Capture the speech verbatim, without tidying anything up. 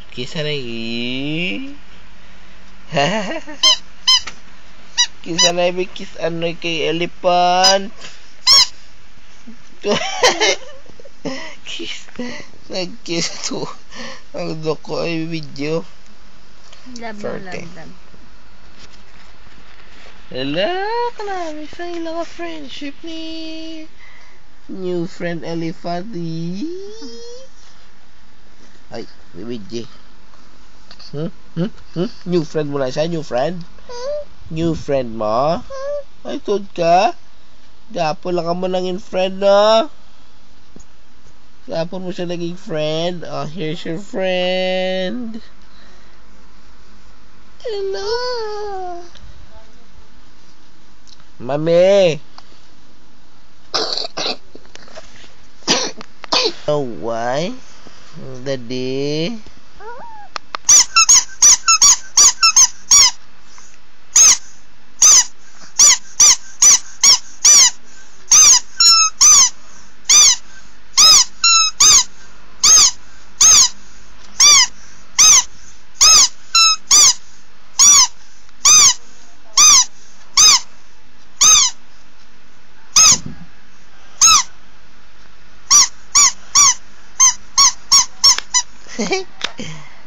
Kisah lagi. Kisah lagi kiss ano kay elephant. Kiss. Nag-kiss to. Ang doko ay video. Love lang, love lang. Hala, kanami sa ilang friendship ni new friend elephant. Ay, video. Hmm? Hmm? Hmm? New friend mo na siya? New friend? New friend mo? Ay, tod ka? Gapon lang ka mo nanging friend, no? Gapon mo siya naging friend. Oh, here's your friend. Hello. Mami. Oh, why? Daddy. Hehehe